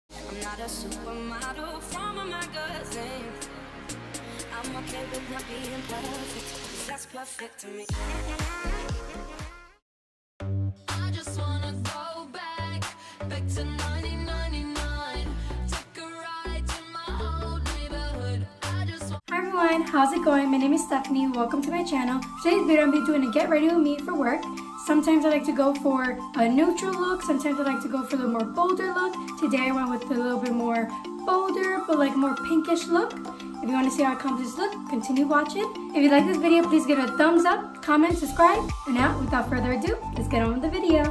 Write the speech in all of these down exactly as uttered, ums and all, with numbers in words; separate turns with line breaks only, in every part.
I'm not a supermodel from a magazine. I'm okay with not being perfect, 'cause that's perfect to me. I just wanna go back, back to nineteen ninety-nine. Take a ride to my old neighborhood. I just want.
Hi everyone, how's it going? My name is Stephanie. Welcome to my channel. Today's video I'm doing a get ready with me for work. Sometimes I like to go for a neutral look. Sometimes I like to go for the more bolder look. Today I went with a little bit more bolder, but like more pinkish look. If you want to see how I accomplish this look, continue watching. If you like this video, please give it a thumbs up, comment, subscribe. And now, without further ado, let's get on with the video.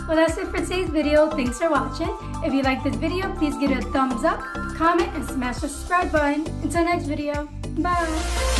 Well, that's it for today's video. Thanks for watching. If you like this video, please give it a thumbs up, comment, and smash the subscribe button. Until next video, bye!